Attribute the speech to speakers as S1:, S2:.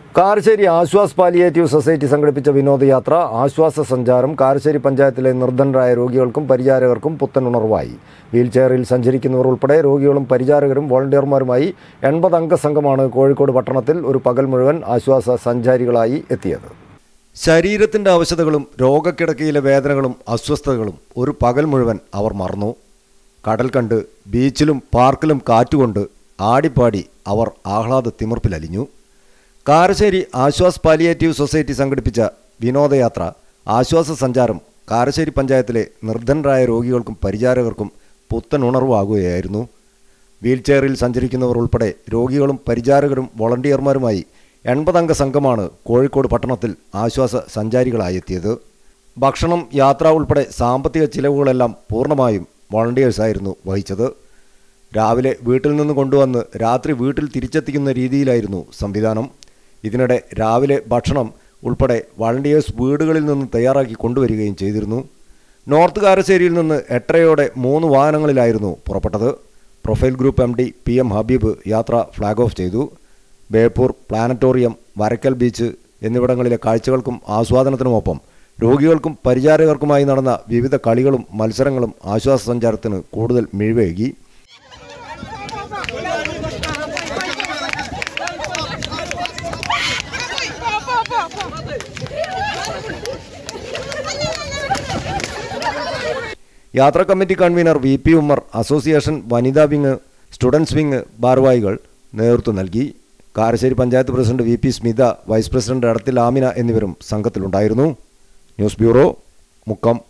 S1: Karassery Aswas palliative society സംഘടിപ്പിച്ച വിനോദയാത്ര ആശ്വാസ സഞ്ചാരം കാരശ്ശേരി പഞ്ചായത്തിലെ നിർധനരായ രോഗികൾക്കും പരിചാരകർക്കും പുത്തൻ ഉണർവായി. വീൽചെയറിൽ സഞ്ചരിക്കുന്നവർ ഉൾപ്പെടെ രോഗികളും പരിചാരകരും വോളണ്ടിയർമാരുമായി 80 അംഗ സംഘമാണ് കോഴിക്കോട് പട്ടണത്തിൽ ഒരു പകൽ മുഴുവൻ ആശ്വാസ സഞ്ചാരികളായി എത്തിയത്. ശരീരത്തിൻ്റെ അവശതകളും രോഗക്കിടക്കയിലെ വേദനകളും അസ്വസ്ഥതകളും ഒരു പകൽ മുഴുവൻ അവർ മറന്നു. കടൽ കണ്ട് ബീച്ചിലും പാർക്കിലും കാറ്റുകൊണ്ട് ആടിപ്പാടി അവർ ആഹ്ലാദ തിമിർപ്പിലലിഞ്ഞു. കാരശ്ശേരി ആശ്വാസ് പാലിയേറ്റീവ് സൊസൈറ്റി സംഘടിപ്പിച്ച വിനോദയാത്ര ആശ്വാസ സഞ്ചാരം കാരശ്ശേരി പഞ്ചായത്തിലെ നിർധനരായ രോഗികൾക്കും പരിചാരകർക്കും പുത്തൻ ഉണർവാകുകയായിരുന്നു. വീൽചെയറിൽ സഞ്ചരിക്കുന്നവർ ഉൾപ്പെടെ രോഗികളും പരിചാരകരും വോളണ്ടിയർമാരുമായി 80 അംഗ സംഘമാണ് കോഴിക്കോട് പട്ടണത്തിൽ ആശ്വാസ സഞ്ചാരികളായെത്തിയത്. ഭക്ഷണം, യാത്ര ഉൾപ്പെടെ സാമ്പത്തിക ചിലവുകളെല്ലാം പൂർണ്ണമായും വോളണ്ടിയേഴ്സായിരുന്നു വഹിച്ചത്. രാവിലെ വീട്ടിൽ നിന്ന് കൊണ്ടുവന്ന് രാത്രി വീട്ടിൽ തിരിച്ചെത്തിക്കുന്ന രീതിയിലായിരുന്നു സംവിധാനം. ഇതിനിടെ രാവിലെ ഭക്ഷണം ഉൾപ്പെടെ വോളണ്ടിയേഴ്സ് വീടുകളിൽ നിന്ന് തയ്യാറാക്കി കൊണ്ടുവരികയും ചെയ്തിരുന്നു. നോർത്ത് കാരശ്ശേരിയിൽ നിന്ന് 8:30 3 വാഹനങ്ങളിലായിരുന്നു പുറപ്പെട്ടത്. Profile group MD PM Habeeb യാത്ര ഫ്ലാഗ് ഓഫ് ചെയ്തു. ബേപ്പൂർ, പ്ലാനറ്റോറിയം, വരക്കൽ ബീച്ച് എന്നിവിടങ്ങളിലെ കാഴ്ചകൾക്കും ആസ്വാദനത്തിനുമൊപ്പം രോഗികൾക്കും പരിചാരകർക്കുമായി നടന്ന വിവിധ കളികളും മത്സരങ്ങളും ആശ്വാസ സഞ്ചാരത്തിന് കൂടുതൽ മിഴിവേകി. യാത്രാ committee convener VP Ummer, association വനിതാ വിങ്, സ്റ്റുഡൻസ് വിങ് ഭാരവാഹികൾ നേതൃത്വം നൽകി. Karassery panchayat president VP Smitha, vice president Adathil Amina എന്നിവരും സംഘത്തിലുണ്ടായിരുന്നു. News bureau, Mukkam.